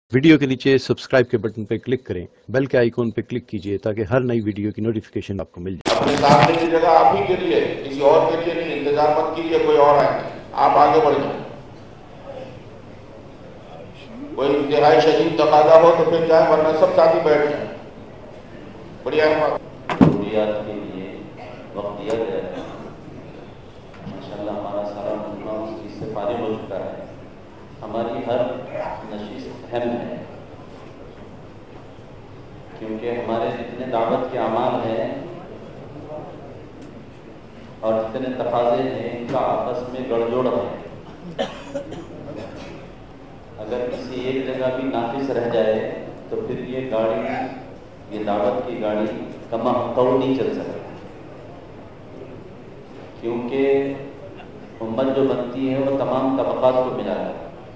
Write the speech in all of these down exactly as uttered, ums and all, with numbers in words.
Video کے نیچے subscribe کے بٹن پہ کلک کریں، بیل کے آئیکن پہ کلک کیجئے تاکہ ہر نئی ویڈیو کی نوٹیفیکیشن آپ کو مل جائے۔ اپنے سامنے کی جگہ آپ ہی کے لیے، کسی اور کے لیے نہیں، انتظار مت کیجیے کوئی اور آئے، آپ آگے بڑھ جائیں۔ کوئی انتہائی شدید تقاضا ہو تو پھر جائیں، ورنہ سب ساتھی بیٹھ جائیں۔ بڑی احمد ضروریات کے لیے وقت دیا گیا ہے۔ ماشاءاللہ ہمارا سارا مجمع اس چیز سے فارغ ہو چکا ہے۔ ہماری ہر نشست اہم ہے، کیونکہ ہمارے جتنے دعوت کے اعمال ہیں اور جتنے تقاضے ہیں ان کا آپس میں گڑ جوڑ ہے۔ اگر کسی ایک جگہ بھی ناقص رہ جائے تو پھر یہ گاڑی، یہ دعوت کی گاڑی کما توڑ نہیں چل سکتی، کیونکہ امت جو بنتی ہے وہ تمام طبقات کو ملا ہے۔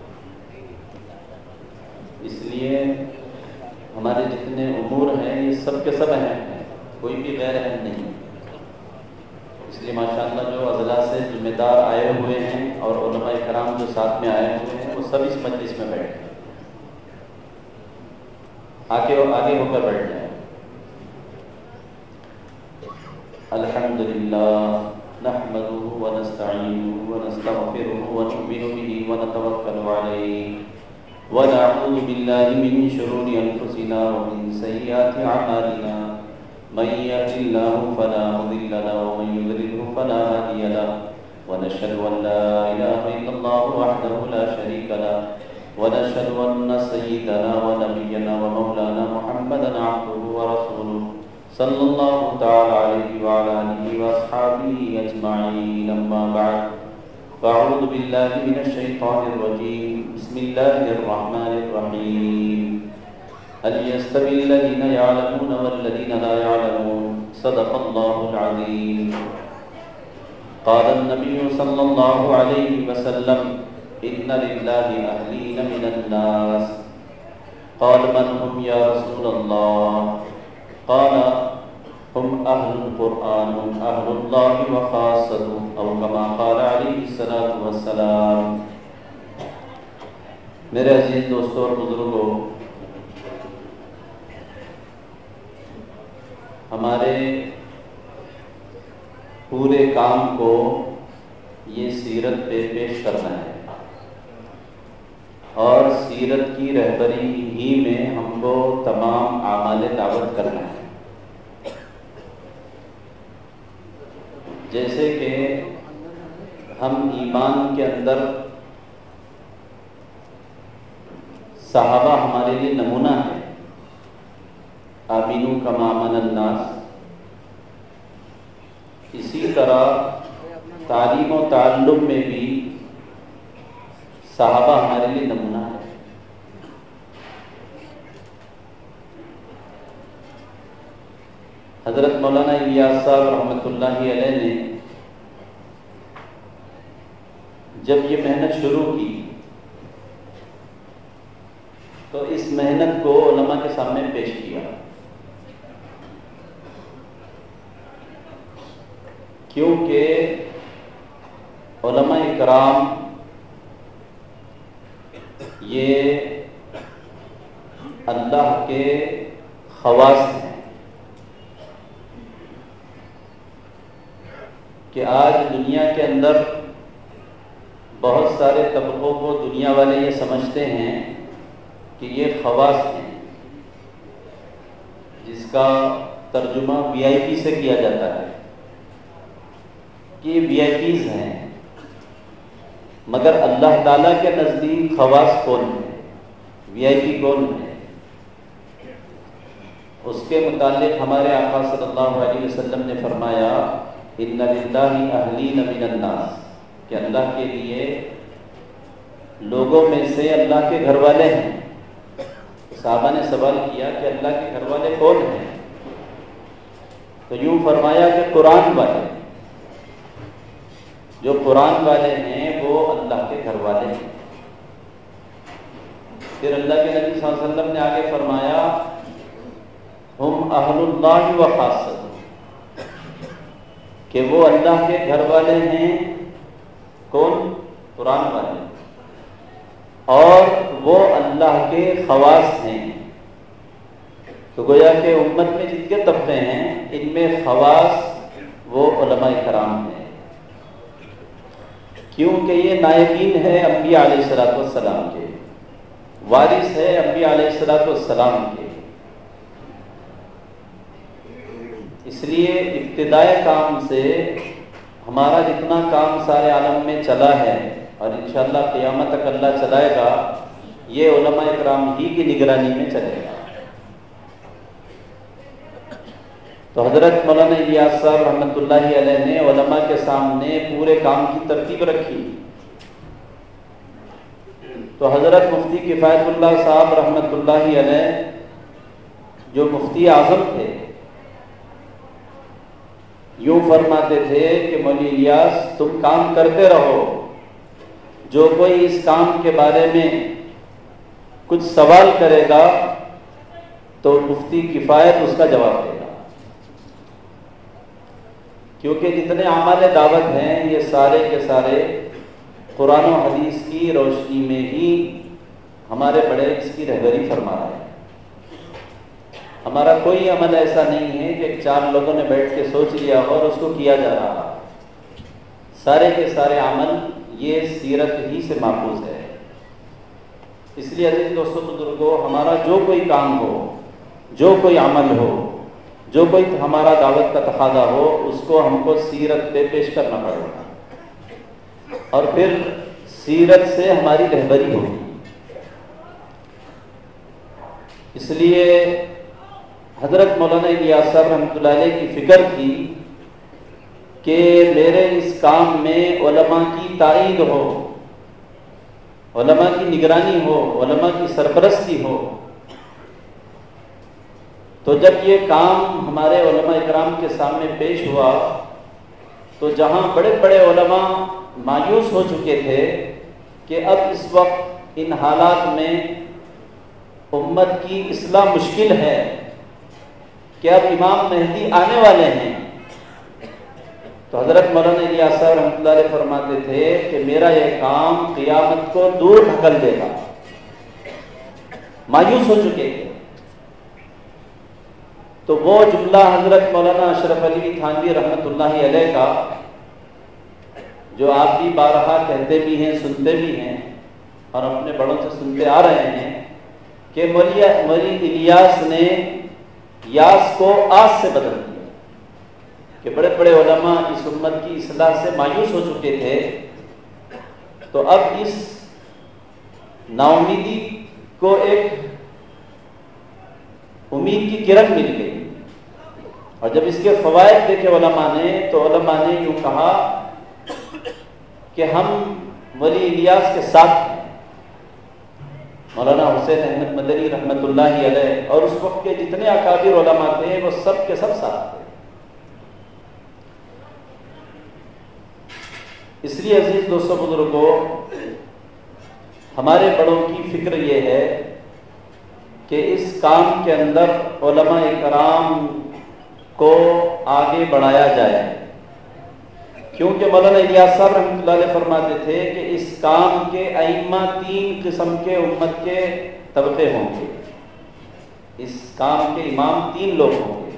اس لیے ہمارے جتنے امور ہیں یہ سب کے سب اہم ہیں، کوئی بھی غیر اہم نہیں۔ اس لیے ماشاءاللہ جو اضلاع سے ذمہ دار آئے ہوئے ہیں اور علماء کرام جو ساتھ میں آئے ہوئے ہیں وہ سب اس مجلس میں بیٹھے ہیں، آگے آگے ہو کر بیٹھ جائیں۔ الحمدللہ نحمده ونستعینه ونستغفره ونؤمن به ونتوکل علیہ ونعوذ باللہ من شرور انفسنا ومن سیئات اعمالنا من يهد الله فلا مضل له ومن يضلل فلا هادي له ونشهد ان لا اله الا الله وحده لا شريك له ونشهد ان سيدنا ونبينا ومولانا محمدا عبده ورسوله صلی اللہ تعالی علیہ وعلى آلہ واصحابہ اجمعین، اما بعد فاعوذ باللہ من الشیطان الرجیم، بسم اللہ الرحمن الرحیم۔ هل يستوي الذين يعلمون والذين لا يعلمون؟ صدق الله العظيم۔ قال النبي صلى الله عليه وسلم إن لله أهلين من الناس، قال من هم يا رسول الله؟ قال هم أهل القرآن، هم أهل الله وخاصته، أو كما قال عليه الصلاة والسلام۔ میرے عزیز دوستوں اور بزرگوں، ہمارے پورے کام کو یہ سیرت پہ پیش کرنا ہے، اور سیرت کی رہبری ہی میں ہم کو تمام اعمال دعوت کرنا ہے۔ جیسے کہ ہم ایمان کے اندر صحابہ ہمارے لیے نمونہ ہے، آمینو کما آمن الناس، اسی طرح تعلیم و تعلم میں بھی صحابہ ہمارے لیے نمونہ ہے۔ حضرت مولانا الیاس صاحب رحمۃ اللہ علیہ نے جب یہ محنت شروع کی تو اس محنت کو علماء کے سامنے پیش کیا، کیونکہ علماء کرام یہ اللہ کے خواص ہیں کہ آج دنیا کے اندر بہت سارے طبقوں کو دنیا والے یہ سمجھتے ہیں کہ یہ خواص ہیں، جس کا ترجمہ وی آئی پی سے کیا جاتا ہے کہ یہ وی آئی پیز ہیں، مگر اللہ تعالیٰ کے نزدیک خواص کون ہے، وی آئی پی کون ہے؟ اس کے متعلق ہمارے آقا صلی اللہ علیہ وسلم نے فرمایا ان للہ اہلین من الناس، کہ اللہ کے لیے لوگوں میں سے اللہ کے گھر والے ہیں۔ صحابہ نے سوال کیا کہ اللہ کے گھر والے کون ہیں؟ تو یوں فرمایا کہ قرآن والے، جو قرآن والے ہیں وہ اللہ کے گھر والے ہیں۔ پھر اللہ کے نبی صلی اللہ علیہ وسلم نے آگے فرمایا ہم اہل اللہ و خاصۃ، کہ وہ اللہ کے گھر والے ہیں، کون؟ قرآن والے، اور وہ اللہ کے خواص ہیں. تو گویا کہ امت میں جتنے طبقے ہیں ان میں خواص وہ علماء کرام ہیں، کیونکہ یہ نائبین ہے انبیاء علیہ الصلوۃ والسلام کے، وارث ہے انبیاء علیہ الصلوۃ والسلام کے. اس لیے ابتدائے کام سے ہمارا جتنا کام سارے عالم میں چلا ہے اور انشاءاللہ قیامت تک اللہ چلائے گا، یہ علماء کرام ہی کی نگرانی میں چلے گا. تو حضرت مولانا الیاس صاحب رحمۃ اللہ علیہ نے علماء کے سامنے پورے کام کی ترتیب رکھی. تو حضرت مفتی کفایت اللہ صاحب رحمۃ اللہ علیہ جو مفتی اعظم تھے، یوں فرماتے تھے کہ مولوی الیاس تم کام کرتے رہو، جو کوئی اس کام کے بارے میں کچھ سوال کرے گا تو مفتی کفایت اس کا جواب دے گا. کیونکہ جتنے اعمال دعوت ہیں یہ سارے کے سارے قرآن و حدیث کی روشنی میں ہی ہمارے بڑے اس کی رہبری فرما رہے ہیں. ہمارا کوئی عمل ایسا نہیں ہے کہ چار لوگوں نے بیٹھ کے سوچ لیا ہو اور اس کو کیا جا رہا. سارے کے سارے عمل یہ سیرت ہی سے ماخوذ ہے. اس لیے عزیز دوستو بزرگوں، ہمارا جو کوئی کام ہو، جو کوئی عمل ہو، جو کوئی ہمارا دعوت کا تقاضا ہو، اس کو ہم کو سیرت پہ پیش کرنا پڑے گا اور پھر سیرت سے ہماری رہبری ہوگی. اس لیے حضرت مولانا الیاس صاحب رحمۃ اللہ علیہ کی فکر تھی کہ میرے اس کام میں علماء کی تائید ہو، علماء کی نگرانی ہو، علماء کی سرپرستی ہو. تو جب یہ کام ہمارے علماء اکرام کے سامنے پیش ہوا تو جہاں بڑے بڑے علماء مایوس ہو چکے تھے کہ اب اس وقت ان حالات میں امت کی اصلاح مشکل ہے کہ اب امام مہدی آنے والے ہیں، تو حضرت مولانا الیاس صاحب رحمۃ اللہ علیہ فرماتے تھے کہ میرا یہ کام قیامت کو دور ڈھکل دے گا. مایوس ہو چکے تھے. تو وہ جملہ حضرت مولانا اشرف علی تھانوی رحمۃ اللہ علیہ کا جو آپ بھی بارہا کہتے بھی ہیں، سنتے بھی ہیں اور اپنے بڑوں سے سنتے آ رہے ہیں کہ مولوی الیاس نے یاس کو آس سے بدل دیا. کہ بڑے بڑے علماء اس امت کی اصلاح سے مایوس ہو چکے تھے، تو اب اس نا امیدی کو ایک امید کی کرن مل گئی. اور جب اس کے فوائد دیکھے علماء نے تو علماء نے یوں کہا کہ ہم ولی الیاس کے ساتھ ہیں. مولانا حسین احمد مدنی رحمۃ اللہ علیہ اور اس وقت کے جتنے اکابر علماء تھے وہ سب کے سب ساتھ تھے. اس لیے عزیز دوستو بزرگوں، ہمارے بڑوں کی فکر یہ ہے کہ اس کام کے اندر علماء کرام کو آگے بڑھایا جائے. کیونکہ مولانا الیاس صاحب رحمۃ اللہ علیہ فرماتے تھے کہ اس کام کے ائمہ تین قسم کے امت کے طبقے ہوں گے. اس کام کے امام تین لوگ ہوں گے،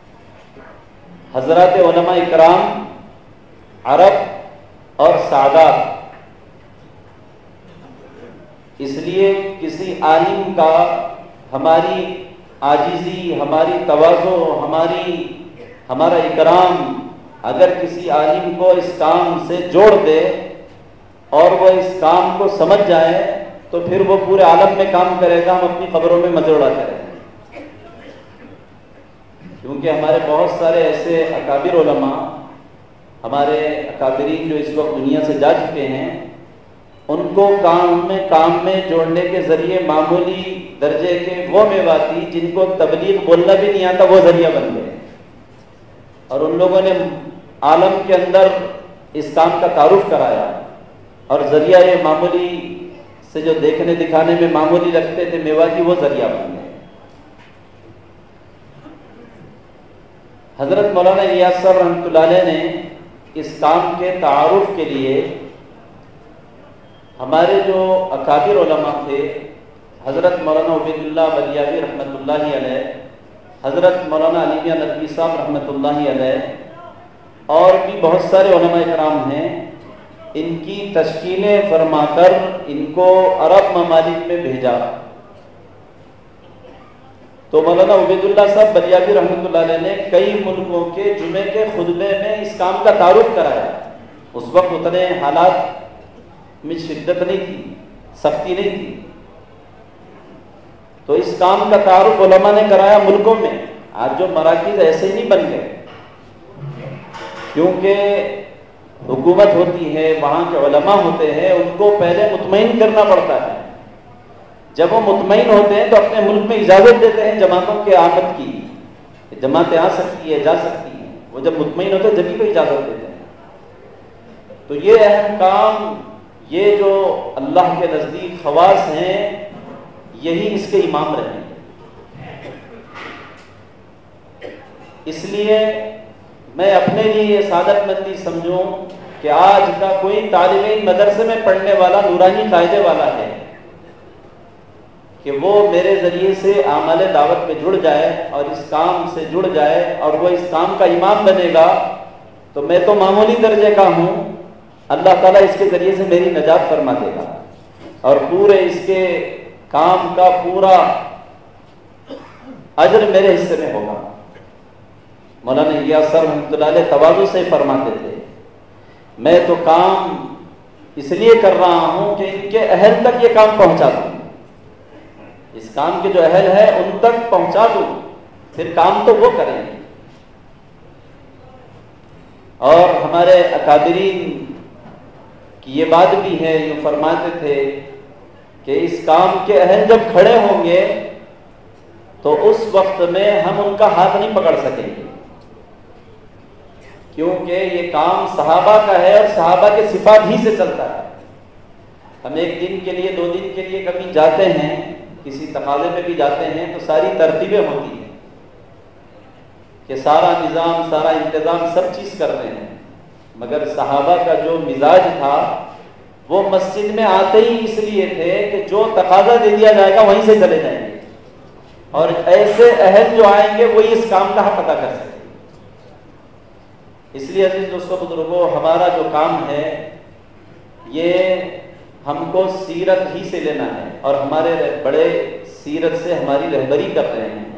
حضرات علماء کرام، عرب اور سادات. اس لیے کسی عالم کا ہماری عاجزی، ہماری تواضع، ہماری ہمارا اکرام اگر کسی عالم کو اس کام سے جوڑ دے اور وہ اس کام کو سمجھ جائے تو پھر وہ پورے عالم میں کام کرے گا، ہم اپنی قبروں میں مجوڑا کریں گے. کیونکہ ہمارے بہت سارے ایسے اکابر علماء، ہمارے اکابرین جو اس وقت دنیا سے جا چکے ہیں، ان کو کام میں کام میں جوڑنے کے ذریعے معمولی درجے کے وہ میواتی جن کو تبلیغ بولنا بھی نہیں آتا وہ ذریعہ بن گئے. اور ان لوگوں نے عالم کے اندر اس کام کا تعارف کرایا اور ذریعہ یہ معمولی سے جو دیکھنے دکھانے میں معمولی لگتے تھے میواتی وہ ذریعہ بن گئے. حضرت مولانا الیاس صاحب رحمۃ اللہ علیہ نے اس کام کے تعارف کے لیے ہمارے جو اکابر علماء تھے، حضرت مولانا عبید اللہ بلیاوی رحمۃ اللہ علیہ، حضرت مولانا علی میاں ندوی صاحب رحمۃ اللہ علیہ، اور بھی بہت سارے علماء کرام ہیں، ان کی تشکیلیں فرما کر ان کو عرب ممالک میں بھیجا۔ تو مولانا عبید اللہ صاحب بلیاوی رحمۃ اللہ علیہ نے کئی ملکوں کے جمعے کے خطبے میں اس کام کا تعارف کرایا۔ اس وقت اتنے حالات میں شدت نہیں تھی، سختی نہیں تھی، تو اس کام کا تعارف علماء نے کرایا ملکوں میں۔ آج جو مراکز ایسے ہی نہیں بن گئے، کیونکہ حکومت ہوتی ہے، وہاں کے علماء ہوتے ہیں، ان کو پہلے مطمئن کرنا پڑتا ہے۔ جب وہ مطمئن ہوتے ہیں تو اپنے ملک میں اجازت دیتے ہیں جماعتوں کے آمد کی، جماعتیں آ سکتی ہے، جا سکتی ہیں۔ وہ جب مطمئن ہوتے ہیں جبھی کو اجازت دیتے ہیں۔ تو یہ اہم کام، یہ جو اللہ کے نزدیک خواص ہیں، یہی اس کے امام رہے۔ اس لیے میں اپنے لیے یہ سعادت مندی سمجھوں کہ آج کا کوئی طالب علم مدرسے میں پڑھنے والا، نورانی قاعدے والا ہے، کہ وہ میرے ذریعے سے اعمال دعوت میں جڑ جائے اور اس کام سے جڑ جائے اور وہ اس کام کا امام بنے گا، تو میں تو معمولی درجے کا ہوں، اللہ تعالیٰ اس کے ذریعے سے میری نجات فرما دے گا، اور پورے اس کے کام کا پورا اجر میرے حصے میں ہوگا۔ مولانا الیاس صاحب رحمۃ اللہ علیہ تواضع سے فرماتے تھے، میں تو کام اس لیے کر رہا ہوں کہ ان کے اہل تک یہ کام پہنچا دوں، اس کام کے جو اہل ہے ان تک پہنچا دوں، پھر کام تو وہ کریں گے۔ اور ہمارے اکابرین کی یہ بات بھی ہے، یہ فرماتے تھے کہ اس کام کے اہل جب کھڑے ہوں گے تو اس وقت میں ہم ان کا ہاتھ نہیں پکڑ سکیں گے، کیونکہ یہ کام صحابہ کا ہے اور صحابہ کے صفات ہی سے چلتا ہے۔ ہم ایک دن کے لیے، دو دن کے لیے کبھی جاتے ہیں، کسی تقاضے پہ بھی جاتے ہیں تو ساری ترتیبیں ہوتی ہیں کہ سارا نظام، سارا انتظام، سب چیز کر رہے ہیں، مگر صحابہ کا جو مزاج تھا وہ مسجد میں آتے ہی اس لیے تھے کہ جو تقاضا دے دیا جائے گا وہیں سے چلے جائیں گے، اور ایسے اہل جو آئیں گے وہی اس کام کا حق ادا کر سکیں۔ اس لیے عزیز دوستو بزرگوں، ہمارا جو کام ہے یہ ہم کو سیرت ہی سے لینا ہے، اور ہمارے بڑے سیرت سے ہماری رہبری کر رہے ہیں۔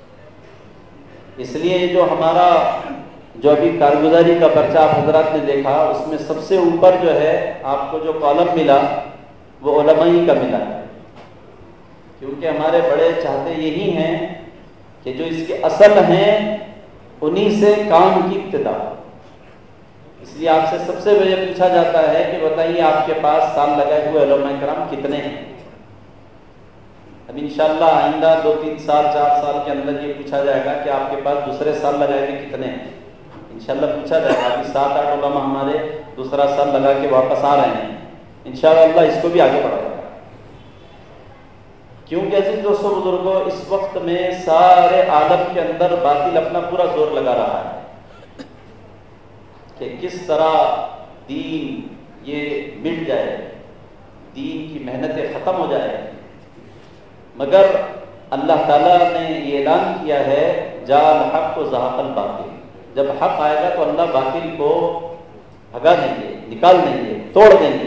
اس لیے جو ہمارا جو ابھی کارگزاری کا پرچہ آپ حضرات نے دیکھا، اس میں سب سے اوپر جو ہے آپ کو جو کالم ملا وہ علماء ہی کا ملا ہے، کیونکہ ہمارے بڑے چاہتے یہی ہیں کہ جو اس کے اصل ہیں انہی سے کام کی ابتدا۔ اس لیے آپ سے سب سے پہلے پوچھا جاتا ہے کہ بتائیے آپ کے پاس سال لگائے ہوئے علماء کرام کتنے ہیں؟ اب انشاءاللہ آئندہ دو تین سال چار سال کے اندر یہ پوچھا جائے گا کہ آپ کے پاس دوسرے سال لگائے ہوئے کتنے ہیں؟ انشاءاللہ پوچھا جائے گا۔ ابھی سات آٹھ علماء ہمارے دوسرا سال لگا کے واپس آ رہے ہیں، انشاءاللہ اس کو بھی آگے بڑھائے گا، کیونکہ عزیز دوستو بزرگوں اس وقت میں سارے عالم کے اندر باطل اپنا پورا زور لگا رہا ہے کہ کس طرح دین یہ مٹ جائے، دین کی محنتیں ختم ہو جائے، مگر اللہ تعالیٰ نے یہ اعلان کیا ہے جاء الحق و زہق الباطل، جب حق آئے گا تو اللہ باطل کو بھگا دیں گے، نکال دیں گے، توڑ دیں گے۔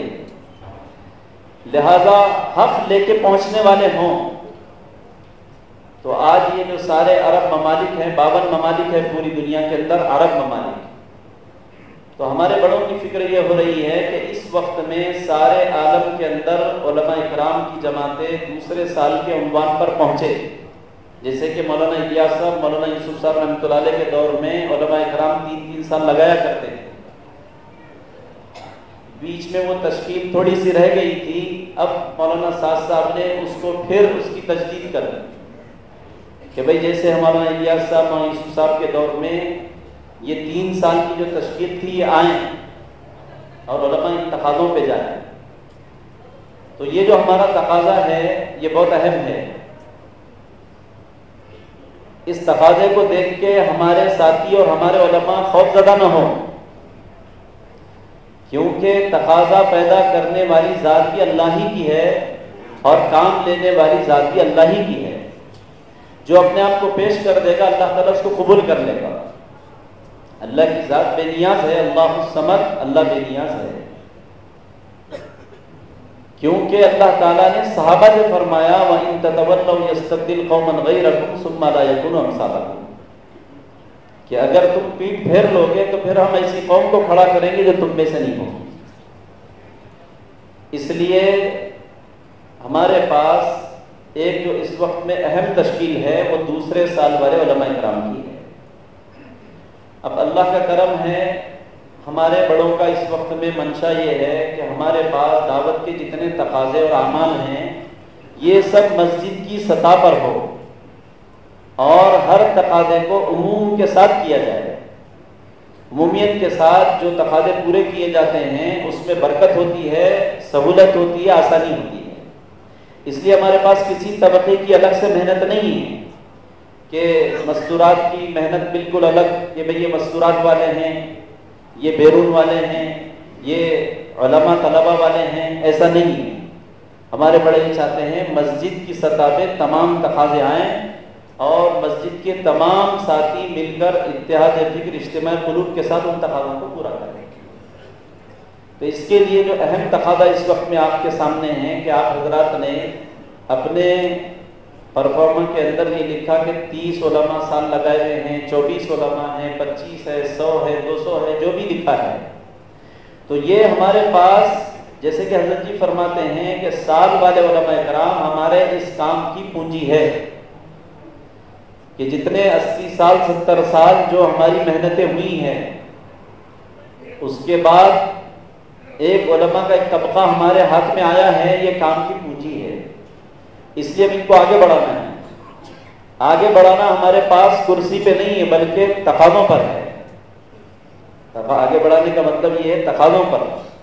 لہذا حق لے کے پہنچنے والے ہوں تو آج یہ جو سارے عرب ممالک ہیں، باون ممالک ہیں پوری دنیا کے اندر عرب ممالک، تو ہمارے بڑوں کی فکر یہ ہو رہی ہے کہ اس وقت میں سارے عالم کے اندر علماء اکرام کی جماعتیں دوسرے سال کے عنوان پر پہنچے، جیسے کہ مولانا الیاس صاحب، مولانا یوسف صاحب رحمۃ اللہ علیہ کے دور میں علماء اکرام تین تین سال لگایا کرتے تھے، بیچ میں وہ تشکیل تھوڑی سی رہ گئی تھی، اب مولانا سعد صاحب نے اس کو پھر اس کی تجدید کر دی کہ بھئی جیسے ہمارا الیاس صاحب، مولانا یوسف صاحب کے دور میں یہ تین سال کی جو تشکیل تھی یہ آئیں اور علماء ان تقاضوں پہ جائیں، تو یہ جو ہمارا تقاضا ہے یہ بہت اہم ہے۔ اس تقاضے کو دیکھ کے ہمارے ساتھی اور ہمارے علماء خوف زدہ نہ ہوں کیونکہ تقاضا پیدا کرنے والی ذات بھی اللہ ہی کی ہے اور کام لینے والی ذات بھی اللہ ہی کی ہے. جو اپنے آپ کو پیش کر دے گا اللہ تعالیٰ اس کو قبول کر لے گا. اللہ کی ذات بے نیاز ہے، اللہ الصمد، اللہ بے نیاز ہے. کیونکہ اللہ تعالیٰ نے صحابہ سے فرمایا وَإِن تَتَوَلَّوْا يَسْتَبْدِلْ قَوْمًا غَيْرَكُمْ ثُمَّ لَا يَكُونُوا أَمْثَالَكُمْ، کہ اگر تم پیٹ پھیر لو گے تو پھر ہم ایسی قوم کو کھڑا کریں گے جو تم میں سے نہیں ہوگی. اس لیے ہمارے پاس ایک جو اس وقت میں اہم تشکیل ہے وہ دوسرے سال والے علماء کرام کی ہے. اب اللہ کا کرم ہے، ہمارے بڑوں کا اس وقت میں منشا یہ ہے کہ ہمارے پاس دعوت کے جتنے تقاضے اور اعمال ہیں یہ سب مسجد کی سطح پر ہو اور ہر تقاضے کو عموم کے ساتھ کیا جائے. عمومیت کے ساتھ جو تقاضے پورے کیے جاتے ہیں اس میں برکت ہوتی ہے، سہولت ہوتی ہے، آسانی ہوتی ہے. اس لیے ہمارے پاس کسی طبقے کی الگ سے محنت نہیں ہے کہ مستورات کی محنت بالکل الگ، کہ بھئی یہ مستورات والے ہیں، یہ بیرون والے ہیں، یہ علماء طلبہ والے ہیں. ایسا نہیں ہے. ہمارے بڑے یہ چاہتے ہیں مسجد کی سطح پہ تمام تقاضے آئیں اور مسجد کے تمام ساتھی مل کر اتحاد فکر اجتماع قلوب کے ساتھ ان تقاضوں کو پورا کریں. تو اس کے لیے جو اہم تقاضا اس وقت میں آپ کے سامنے ہے کہ آپ حضرات نے اپنے پرفارمر کے اندر یہ لکھا کہ تیس علماء سال لگائے ہوئے ہیں، چوبیس علماء ہیں، پچیس ہے، سو ہے، دو سو ہے، جو بھی لکھا ہے. تو یہ ہمارے پاس جیسے کہ حضرت جی فرماتے ہیں کہ سال والے علماء کرام ہمارے اس کام کی پونجی ہے کہ جتنے اسی سال ستر سال جو ہماری محنتیں ہوئی ہیں اس کے بعد ایک علماء کا ایک طبقہ ہمارے ہاتھ میں آیا ہے، یہ کام کی پونجی ہے. اس لیے ہم ان کو آگے بڑھانا ہے. آگے بڑھانا ہمارے پاس کرسی پہ نہیں ہے بلکہ تقاضوں پر ہے. آگے بڑھانے کا مطلب یہ ہے تقاضوں پر.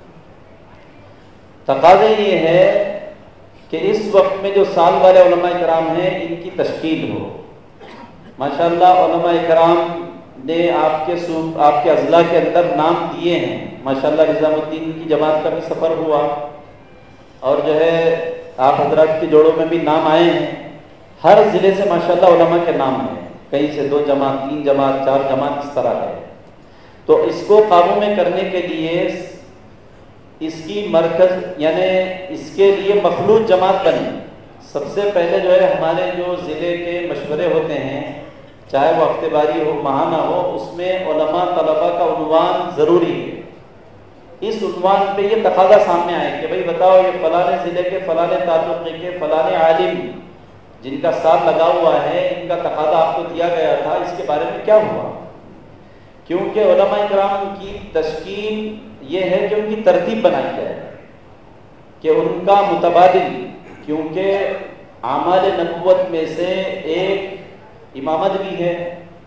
تقاضے یہ ہے کہ اس وقت میں جو سال والے علماء کرام ہیں ان کی تشکیل ہو. ماشاءاللہ علماء کرام نے آپ کے آپ کے اضلاع کے اندر نام دیے ہیں. ماشاءاللہ نظام الدین کی جماعت کا بھی سفر ہوا اور جو ہے آپ حضرات کے جوڑوں میں بھی نام آئے ہیں. ہر ضلع سے ماشاءاللہ علماء کے نام ہیں، کہیں سے دو جماعت، تین جماعت، چار جماعت اس طرح ہے. تو اس کو قابو میں کرنے کے لیے اس کی مرکز یعنی اس کے لیے مخلوط جماعت بنی. سب سے پہلے جو ہے ہمارے جو ضلع کے مشورے ہوتے ہیں چاہے وہ ہفتے واری ہو ماہانہ ہو، اس میں علماء طلبہ کا عنوان ضروری ہے. اس عنوان پہ یہ تقاضا سامنے آئے کہ بھئی بتاؤ یہ فلانے ضلع کے فلانے تعلقے کے فلانے عالم جن کا ساتھ لگا ہوا ہے ان کا تقاضا آپ کو دیا گیا تھا، اس کے بارے میں کیا ہوا. کیونکہ علماء کرام کی تشکیل یہ ہے کہ ان کی ترتیب بنائی جائے کہ ان کا متبادل، کیونکہ اعمال نبوت میں سے ایک امامت بھی ہے،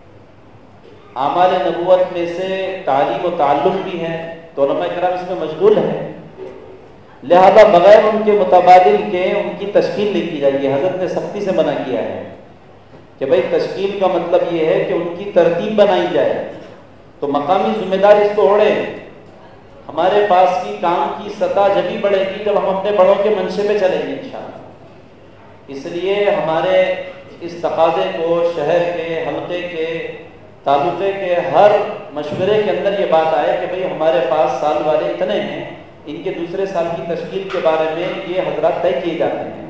اعمال نبوت میں سے تعلیم و تعلم بھی ہے، تو علماء کرام اس میں مشغول ہیں. لہذا بغیر ان کے متبادل کے ان کی تشکیل نہیں کی جائے گی. حضرت نے سختی سے منع کیا ہے کہ بھئی تشکیل کا مطلب یہ ہے کہ ان کی ترتیب بنائی جائے. تو مقامی ذمہ دار اس کو اوڑے. ہمارے پاس کی کام کی سطح جبھی بڑھے گی جب ہم اپنے بڑوں کے منشے پہ چلیں گے انشاءاللہ. اس لیے ہمارے اس تقاضے کو شہر کے، حلقے کے، تعلقے کے ہر مشورے کے اندر یہ بات آئے کہ بھئی ہمارے پاس سال والے اتنے ہیں، ان کے دوسرے سال کی تشکیل کے بارے میں یہ حضرات طے کیے جاتے ہیں.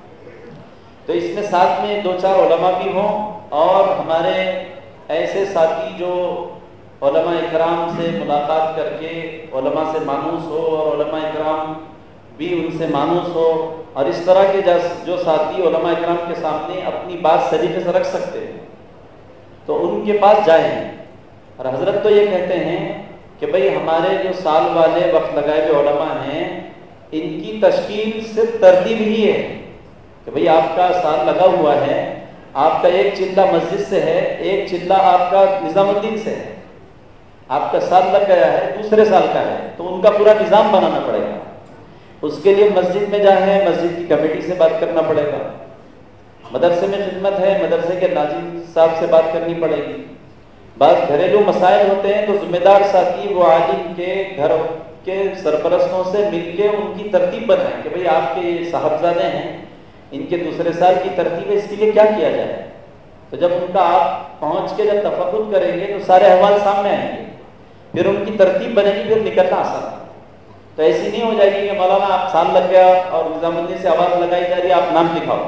تو اس میں ساتھ میں دو چار علماء بھی ہوں اور ہمارے ایسے ساتھی جو علماء اکرام سے ملاقات کر کے علماء سے مانوس ہو اور علماء اکرام بھی ان سے مانوس ہو، اور اس طرح کے جو ساتھی علماء اکرام کے سامنے اپنی بات سلیقے سے رکھ سکتے ہیں تو ان کے پاس جائیں. اور حضرت تو یہ کہتے ہیں کہ بھئی ہمارے جو سال والے وقت لگائے ہوئے علماء ہیں ان کی تشکیل صرف ترتیب ہی ہے کہ بھئی آپ کا سال لگا ہوا ہے، آپ کا ایک چلہ مسجد سے ہے، ایک چلہ آپ کا نظام الدین سے ہے، آپ کا سال لگ گیا ہے، دوسرے سال کا ہے، تو ان کا پورا نظام بنانا پڑے گا. اس کے لیے مسجد میں جائیں، مسجد کی کمیٹی سے بات کرنا پڑے گا. مدرسے میں خدمت ہے، مدرسے کے ناظم صاحب سے بات کرنی پڑے گی. بعض گھریلو مسائل ہوتے ہیں تو ذمہ دار ساتھی وہ عالم کے گھر کے سرپرستوں سے مل کے ان کی ترتیب بنائیں کہ بھئی آپ کے یہ صاحبزادے ہیں، ان کے دوسرے سال کی ترتیب ہے، اس کے لیے کیا کیا جائے. تو جب ان کا آپ پہنچ کے جب تفقد کریں گے تو سارے احوال سامنے آئیں گے، پھر ان کی ترتیب بنے گی، پھر نکلنا آسان ہے. تو ایسی نہیں ہو جائے گی کہ مولانا آپ سال لگ گیا اور نظام الدین سے آواز لگائی جا رہی ہے آپ نام لکھاؤ.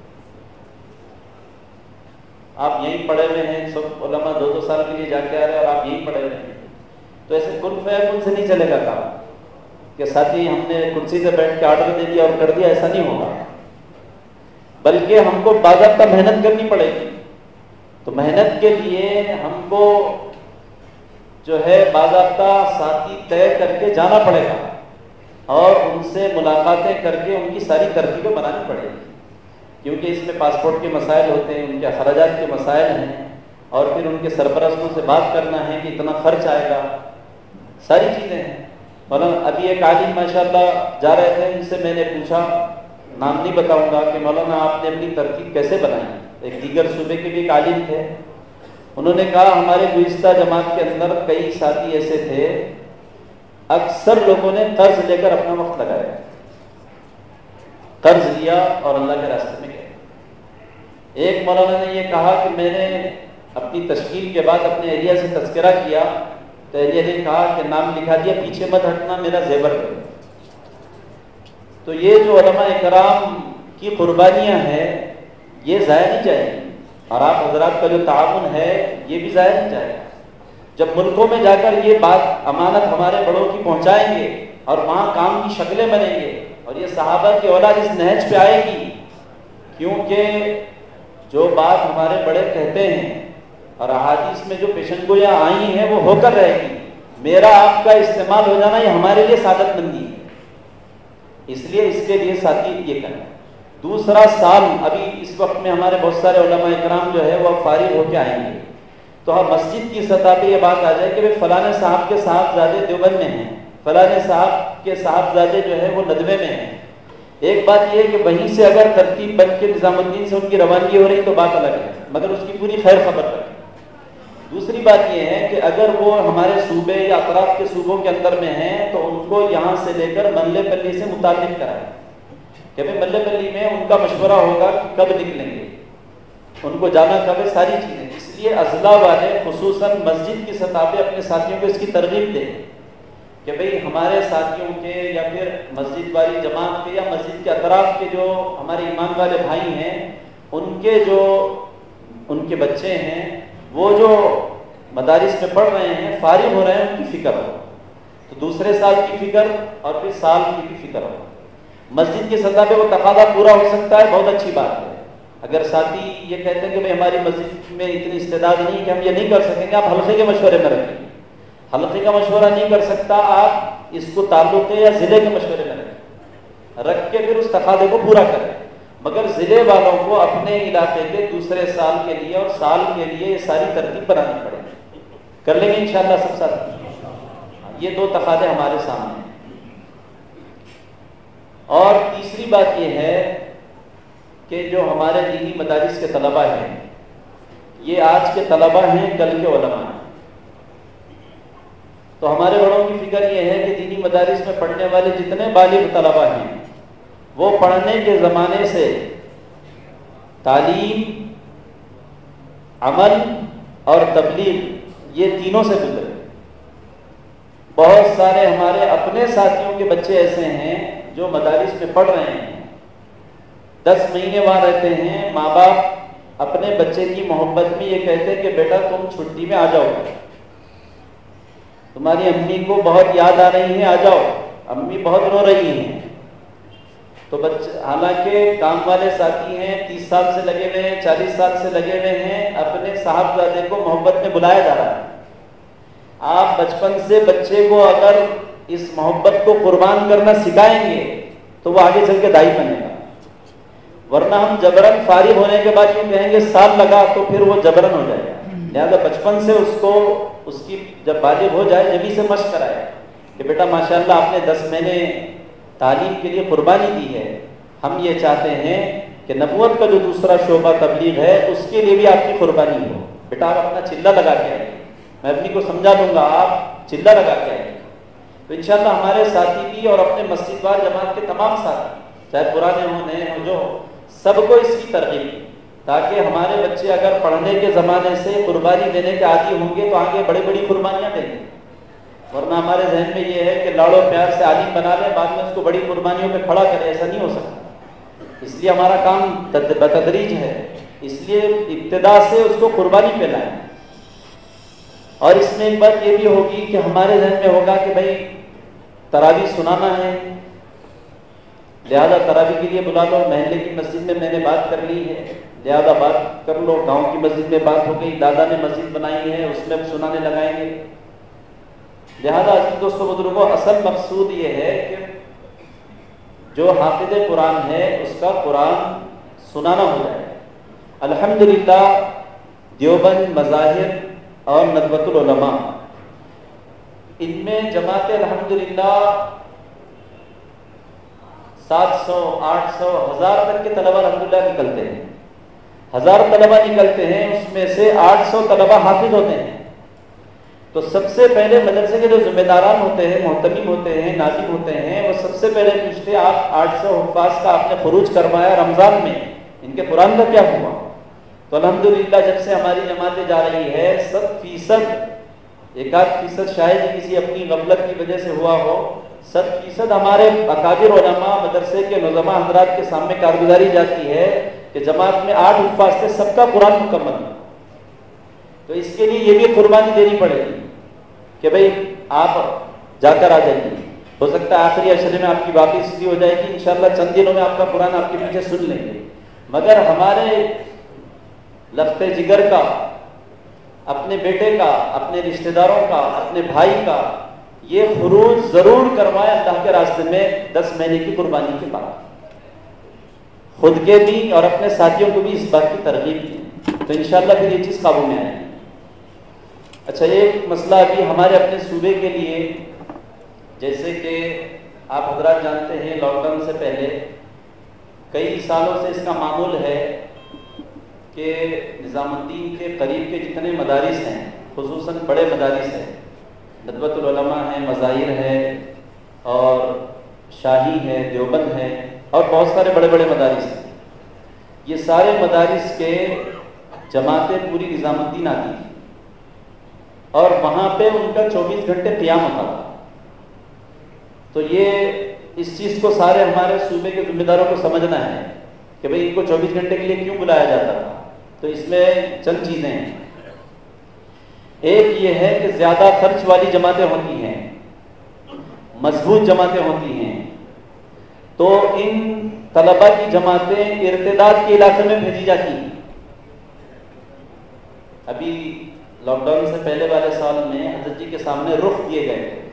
آپ یہیں پڑے ہوئے ہیں، سب علماء دو دو سال کے لیے جا کے آ رہے ہیں اور آپ یہیں پڑے ہوئے ہیں. تو ایسے کن فیکن سے نہیں چلے گا کام کہ ساتھی ہم نے کرسی سے بیٹھ کے آرڈر دے دیا اور کر دیا، ایسا نہیں ہوگا. بلکہ ہم کو باضابطہ محنت کرنی پڑے گی. تو محنت کے لیے ہم کو جو ہے باضابطہ ساتھی طے کر کے جانا پڑے گا اور ان سے ملاقاتیں کر کے ان کی ساری ترتیبیں بنانی پڑے گی، کیونکہ اس میں پاسپورٹ کے مسائل ہوتے ہیں، ان کے اخراجات کے مسائل ہیں، اور پھر ان کے سرپرستوں سے بات کرنا ہے کہ اتنا خرچ آئے گا، ساری چیزیں ہیں. مولانا ابھی ایک عالم ماشاءاللہ جا رہے تھے، ان سے میں نے پوچھا، نام نہیں بتاؤں گا، کہ مولانا آپ نے اپنی ترتیب کیسے بنائی. ایک دیگر صوبے کے بھی ایک عالم تھے، انہوں نے کہا ہمارے گزشتہ جماعت کے اندر کئی ساتھی ایسے تھے، اکثر لوگوں نے قرض لے کر اپنا وقت لگایا، قرض لیا اور اللہ کے راستے میں گئے. ایک مولانا نے یہ کہا کہ میں نے اپنی تشکیل کے بعد اپنے ایریا سے تذکرہ کیا تو ایریا نے کہا کہ نام لکھا دیا، پیچھے مت ہٹنا، میرا زیور کرو. تو یہ جو علماء کرام کی قربانیاں ہیں یہ ضائع نہیں جائیں گی، اور آپ حضرات کا جو تعاون ہے یہ بھی ضائع نہیں جائے گا. جب ملکوں میں جا کر یہ بات امانت ہمارے بڑوں کی پہنچائیں گے اور وہاں کام کی شکلیں بنیں گے اور یہ صحابہ کی اولاد اس نہج پہ آئے گی، کیونکہ جو بات ہمارے بڑے کہتے ہیں اور احادیث میں جو پیشن گویاں آئی ہیں وہ ہو کر رہے گی. میرا آپ کا استعمال ہو جانا یہ ہمارے لیے سعادت مندی ہے، اس لیے اس کے لیے ساتھی یہ کرنا. دوسرا سال ابھی اس وقت میں ہمارے بہت سارے علماء کرام جو ہے وہ فارغ ہو کے آئیں گے، تو ہم مسجد کی سطح پہ یہ بات آ جائے کہ فلاں صاحب کے صاحبزادے دیوبند میں ہیں، فلاں صاحب کے صاحبزادے جو ہے وہ ندوے میں ہیں. ایک بات یہ ہے کہ وہیں سے اگر ترتیب بن کے نظام الدین سے ان کی روانگی ہو رہی تو بات الگ ہے، مگر اس کی پوری خیر خبر رکھیں. دوسری بات یہ ہے کہ اگر وہ ہمارے صوبے یا اطراف کے صوبوں کے اندر میں ہیں تو ان کو یہاں سے لے کر ملے پلی سے متعلق کرائیں کہ بھائی ملے پلی میں ان کا مشورہ ہوگا کہ کب نکلیں گے، ان کو جانا کب ہے، ساری چیزیں. اس لیے اضلاع والے خصوصاً مسجد کی سطح پہ اپنے ساتھیوں کو اس کی ترغیب دیں کہ بھئی ہمارے ساتھیوں کے یا پھر مسجد والی جماعت کے یا مسجد کے اطراف کے جو ہمارے ایمان والے بھائی ہیں ان کے جو ان کے بچے ہیں وہ جو مدارس میں پڑھ رہے ہیں فارغ ہو رہے ہیں ان کی فکر ہو، تو دوسرے سال کی فکر اور پھر سال کی بھی فکر ہو. مسجد کی سطح پہ وہ تقاضا پورا ہو سکتا ہے، بہت اچھی بات ہے. اگر ساتھی یہ کہتے ہیں کہ بھئی ہماری مسجد میں اتنی استعداد نہیں کہ ہم یہ نہیں کر سکیں گے، آپ حلقے کے مشورے میں رکھیں. حلقے کا مشورہ نہیں کر سکتا، آپ اس کو تعلقے یا ضلع کے مشورے میں رکھیں، رکھ کے پھر اس تقاضے کو پورا کریں. مگر ضلع والوں کو اپنے علاقے کے دوسرے سال کے لیے اور سال کے لیے یہ ساری ترتیب بنانی پڑے گی. کر لیں گے انشاءاللہ سب ساتھ. یہ دو تقاضے ہمارے سامنے ہیں. اور تیسری بات یہ ہے کہ جو ہمارے دینی مدارس کے طلبہ ہیں یہ آج کے طلبہ ہیں، کل کے علماء ہیں. تو ہمارے بڑوں کی فکر یہ ہے کہ دینی مدارس میں پڑھنے والے جتنے بالغ طلبہ ہیں وہ پڑھنے کے زمانے سے تعلیم، عمل اور تبلیغ یہ تینوں سے گزرے. بہت سارے ہمارے اپنے ساتھیوں کے بچے ایسے ہیں جو مدارس میں پڑھ رہے ہیں، دس مہینے وہاں رہتے ہیں، ماں باپ اپنے بچے کی محبت میں یہ کہتے ہیں کہ بیٹا تم چھٹی میں آ جاؤ، تمہاری امی کو بہت یاد آ رہی ہے، آ جاؤ، امی بہت رو رہی ہیں. تو بچے حالانکہ کام والے ساتھی ہیں، تیس سال سے لگے ہوئے ہیں، چالیس سال سے لگے ہوئے ہیں، اپنے صاحبزادے کو محبت میں بلایا جا رہا ہے. آپ بچپن سے بچے کو اگر اس محبت کو قربان کرنا سکھائیں گے تو وہ آگے چل کے دائی بنے گا. ورنہ ہم جبرن فارغ ہونے کے بعد یہ کہیں گے سال لگا تو پھر وہ جبرن ہو جائے گا. لہٰذا بچپن سے اس کو اس کی جب بالغ ہو جائے جبھی سے مشق کرائے کہ بیٹا ماشاءاللہ آپ نے دس مہینے تعلیم کے لیے قربانی دی ہے. ہم یہ چاہتے ہیں کہ نبوت کا جو دوسرا شعبہ تبلیغ ہے اس کے لیے بھی آپ کی قربانی ہو. بیٹا آپ اپنا چلہ لگا کے آئیے، میں اپنی کو سمجھا دوں گا، آپ چلہ لگا کے آئیے. تو انشاءاللہ ہمارے ساتھی بھی اور اپنے مسجد وار جماعت کے تمام ساتھی چاہے پرانے ہوں نئے ہوں جو سب کو اس کی ترغیب دی، تاکہ ہمارے بچے اگر پڑھنے کے زمانے سے قربانی دینے کے عادی ہوں گے تو آگے بڑی بڑی قربانیاں دیں گے، ورنہ ہمارے ذہن میں یہ ہے کہ لاڑو پیار سے عالم بنا لیں بعد میں اس کو بڑی قربانیوں پہ کھڑا کرے، ایسا نہیں ہو سکتا۔ اس لیے ہمارا کام بتدریج ہے، اس لیے ابتدا سے اس کو قربانی پہ لائیں۔ اور اس میں ایک بات یہ بھی ہوگی کہ ہمارے ذہن میں ہوگا کہ بھائی تراویح سنانا ہے، لہذا تراویح کے لیے بلا لو، محلے کی مسجد میں میں نے بات کر لی ہے لہذا بات کر لو، گاؤں کی مسجد میں بات ہو گئی، دادا نے مسجد بنائی ہے اس میں سنانے لگائیں گے۔ لہذا عزیز دوستوں بزرگوں، اصل مقصود یہ ہے کہ جو حافظ قرآن ہے اس کا قرآن سنانا ہو جائے۔ الحمدللہ دیوبند مذاہب اور ندوۃ العلماء ان میں جماعت الحمدللہ سات سو آٹھ سو ہزار تک کے طلبہ الحمدللہ نکلتے ہیں، ہزار طلبہ نکلتے ہیں، اس میں سے آٹھ سو طلبہ حافظ ہوتے ہیں۔ تو سب سے پہلے مدرسے کے جو ذمہ داران ہوتے ہیں، محتمم ہوتے ہیں، ناظم ہوتے ہیں، وہ سب سے پہلے پوچھتے آپ آٹھ سو حفاظ کا آپ نے خروج کروایا رمضان میں، ان کے قرآن کا کیا ہوا؟ تو الحمدللہ جب سے ہماری جماعتیں جا رہی ہے سب فیصد، ایک آدھ فیصد شاید ہی کسی اپنی غفلت کی وجہ سے ہوا ہو، ست فیصد ہمارے اکابر علماء مدرسے کے نظماء حضرات کے سامنے کارگزاری جاتی ہے کہ جماعت میں آٹھ حفاظ تھے، سب کا قرآن مکمل ہے۔ تو اس کے لیے یہ بھی قربانی دینی پڑے گی کہ بھئی آپ جا کر آ جائیے، ہو سکتا ہے آخری عشرے میں آپ کی واپسی ہو جائے گی، انشاءاللہ چند دنوں میں آپ کا قرآن آپ کے پیچھے سن لیں گے، مگر ہمارے لفظ جگر کا، اپنے بیٹے کا، اپنے رشتہ داروں کا، اپنے بھائی کا یہ خروج ضرور کروائے اللہ کے راستے میں دس مہینے کی قربانی کے بعد، خود کے بھی اور اپنے ساتھیوں کو بھی اس بات کی ترغیب دی، تو انشاءاللہ پھر یہ چیز قابو میں آئے گی۔ اچھا ایک مسئلہ ابھی ہمارے اپنے صوبے کے لیے، جیسے کہ آپ حضرات جانتے ہیں لاک ڈاؤن سے پہلے کئی سالوں سے اس کا معمول ہے کہ نظام الدین کے قریب کے جتنے مدارس ہیں، خصوصاً بڑے مدارس ہیں، ندوۃ العلماء ہے، مظاہر ہے اور شاہی ہے، دیوبند ہے اور بہت سارے بڑے بڑے مدارس ہیں، یہ سارے مدارس کے جماعتیں پوری نظام الدین آتی تھی اور وہاں پہ ان کا چوبیس گھنٹے قیام ہوتا تھا۔ تو یہ اس چیز کو سارے ہمارے صوبے کے ذمہ داروں کو سمجھنا ہے کہ بھئی ان کو چوبیس گھنٹے کے لیے کیوں بلایا جاتا تھا۔ تو اس میں چند چیزیں ہیں، ایک یہ ہے کہ زیادہ خرچ والی جماعتیں ہوتی ہیں، مضبوط جماعتیں ہوتی ہیں، تو ان طلبہ کی جماعتیں ارتداد کے علاقے میں بھیجی جاتی ہیں۔ ابھی لاک ڈاؤن سے پہلے والے سال میں حضرت جی کے سامنے رخ دیے گئے تھے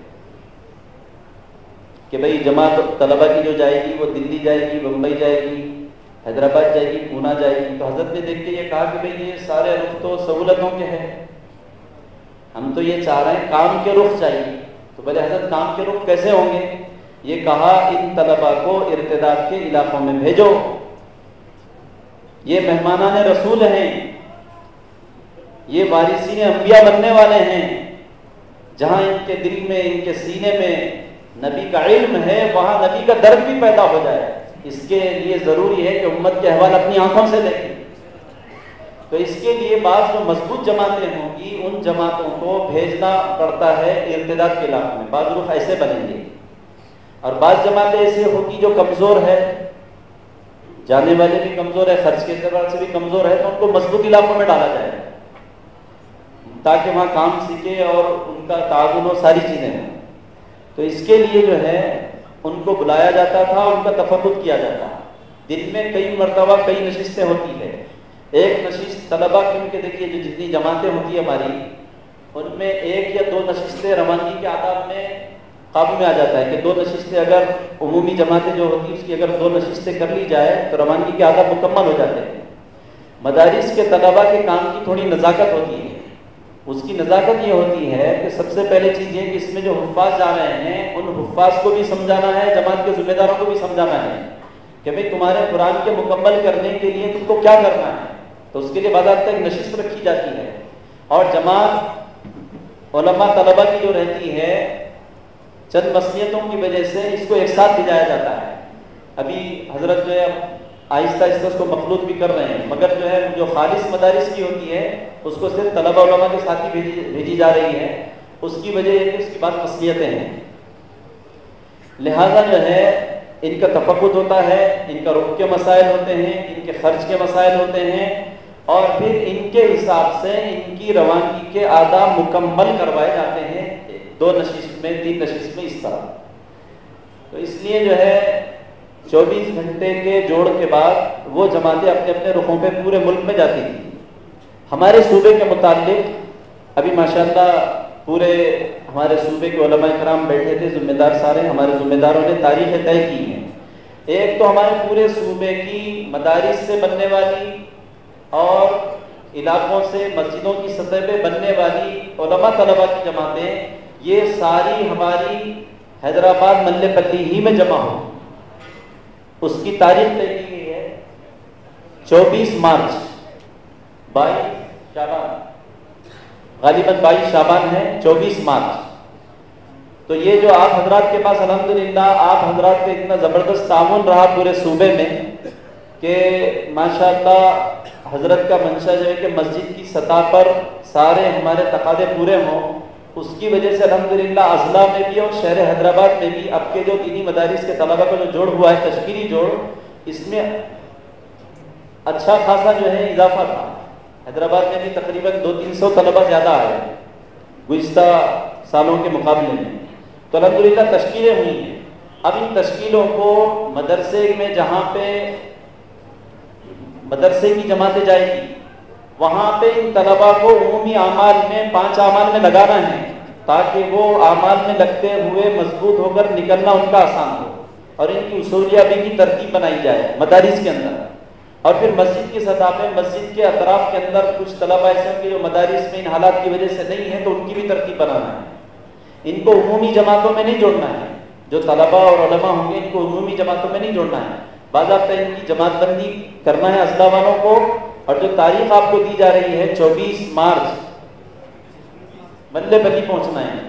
کہ بھئی جماعت طلبہ کی جو جائے گی وہ دلی جائے گی، بمبئی جائے گی، حیدرآباد جائے گی، پونا جائے گی۔ تو حضرت نے دیکھ کے یہ کہا کہ بھئی یہ سارے رخ تو سہولتوں کے ہیں، ہم تو یہ چاہ رہے ہیں کام کے رخ چاہیے۔ تو بھلے حضرت کام کے رخ کیسے ہوں گے؟ یہ کہا ان طلبہ کو ارتداد کے علاقوں میں بھیجو، یہ مہمانان رسول ہیں، یہ وارثین انبیاء بننے والے ہیں، جہاں ان کے دل میں، ان کے سینے میں نبی کا علم ہے وہاں نبی کا درد بھی پیدا ہو جائے۔ اس کے لیے ضروری ہے کہ امت کے احوال اپنی آنکھوں سے دیکھیں۔ تو اس کے لیے بعض جو مضبوط جماعتیں ہوں گی ان جماعتوں کو بھیجنا پڑتا ہے ارتداد کے علاقے میں، بعض رخ ایسے بنیں گے، اور بعض جماعتیں ایسے ہوگی جو کمزور ہے، جانے والے بھی کمزور ہے، خرچ کے اعتبار سے بھی کمزور ہے، تو ان کو مضبوط علاقوں میں ڈالا جائے تاکہ وہاں کام سیکھے اور ان کا تعاون ہو، ساری چیزیں ہیں۔ تو اس کے لیے جو ہے ان کو بلایا جاتا تھا، ان کا تفقد کیا جاتا۔ دن میں کئی مرتبہ کئی نشستیں ہوتی ہے، ایک نشست طلبہ کیونکہ دیکھیے جو جتنی جماعتیں ہوتی ہیں ہماری ان میں ایک یا دو نشستیں روانگی کے آداب میں قابو میں آ جاتا ہے کہ دو نشستیں اگر عمومی جماعتیں جو ہوتی ہیں اس کی اگر دو نشستیں کر لی جائے تو روانگی کے آداب مکمل ہو جاتے ہیں۔ مدارس کے طلبہ کے کام کی تھوڑی نزاکت ہوتی ہے، اس کی نزاکت یہ ہوتی ہے کہ سب سے پہلے چیز یہ کہ اس میں جو حفاظ جا رہے ہیں ان حفاظ کو بھی سمجھانا ہے، جماعت کے ذمہ داروں کو بھی سمجھانا ہے کہ بھئی تمہارے قرآن کے مکمل کرنے کے لیے تم کو کیا کرنا ہے۔ تو اس کے لیے باضابطہ ایک نشست رکھی جاتی ہے، اور جماعت علماء طلبہ کی جو رہتی ہے چند مصلیتوں کی وجہ سے اس کو ایک ساتھ بھیجایا جاتا ہے. ابھی حضرت جو ہے آہستہ آہستہ اس کو مخلوط بھی کر رہے ہیں، مگر جو ہے جو خالص مدارس کی ہوتی ہے اس کو صرف طلبہ علماء کے ساتھ ہی بھیجی بھیجی جا رہی ہے. اس کی وجہ یہ کہ اس کی بعض مصلیتیں ہیں، لہذا جو ہے ان کا تفقد ہوتا ہے، ان کا رخ کے مسائل ہوتے ہیں، ان کے خرچ کے مسائل ہوتے ہیں، اور پھر ان کے حساب سے ان کی روانگی کے آداب مکمل کروائے جاتے ہیں دو نشست میں، تین نشست میں، اس طرح. تو اس لیے جو ہے چوبیس گھنٹے کے جوڑ کے بعد وہ جماعتیں اپنے اپنے رخوں پہ پورے ملک میں جاتی تھیں. ہمارے صوبے کے متعلق ابھی ماشاءاللہ پورے ہمارے صوبے کے علماء کرام بیٹھے تھے، ذمہ دار سارے ہمارے ذمہ داروں نے تاریخیں طے کی ہیں. ایک تو ہمارے پورے صوبے کی مدارس سے بننے والی اور علاقوں سے مسجدوں کی سطح پہ بننے والی علماء طلبہ کی جماعتیں، یہ ساری ہماری حیدرآباد ملے پلی ہی میں جمع ہو. اس کی تاریخ طے کی گئی ہے چوبیس مارچ، بائیس شعبان، غالباً بائیس شعبان ہے، چوبیس مارچ. تو یہ جو آپ حضرات کے پاس الحمدللہ آپ حضرات کا اتنا زبردست تعاون رہا پورے صوبے میں کہ ماشاءاللہ حضرت کا منشا جو ہے کہ مسجد کی سطح پر سارے ہمارے تقاضے پورے ہوں، اس کی وجہ سے الحمدللہ اضلاع میں بھی اور شہر حیدرآباد میں بھی اب کے جو دینی مدارس کے طلبہ کا جو جوڑ ہوا ہے، تشکیلی جوڑ، اس میں اچھا خاصا جو ہے اضافہ تھا. حیدرآباد میں بھی تقریباً دو تین سو طلبہ زیادہ آئے گزشتہ سالوں کے مقابلے میں. تو الحمدللہ تشکیلیں ہوئی ہیں. اب ان تشکیلوں کو مدرسے میں جہاں پہ مدرسے کی جماعتیں جائے گی وہاں پہ ان طلباء کو عمومی اعمال میں پانچ اعمال میں لگانا ہے تاکہ وہ اعمال میں لگتے ہوئے مضبوط ہو کر نکلنا ان کا آسان ہو، اور ان کی اصولیابی کی ترتیب بنائی جائے مدارس کے اندر. اور پھر مسجد کی سطح پہ مسجد کے اطراف کے اندر کچھ طلبہ ایسے ہیں کہ جو مدارس میں ان حالات کی وجہ سے نہیں ہیں تو ان کی بھی ترتیب بنانا ہے. ان کو عمومی جماعتوں میں نہیں جوڑنا ہے، جو طلبہ اور علماء ہوں گے ان کو عمومی جماعتوں میں نہیں جوڑنا ہے، باضابطہ ان کی جماعت بندی کرنا ہے اضلاع والوں کو. اور جو تاریخ آپ کو دی جا رہی ہے چوبیس مارچ ملے بلی پہنچنا ہے.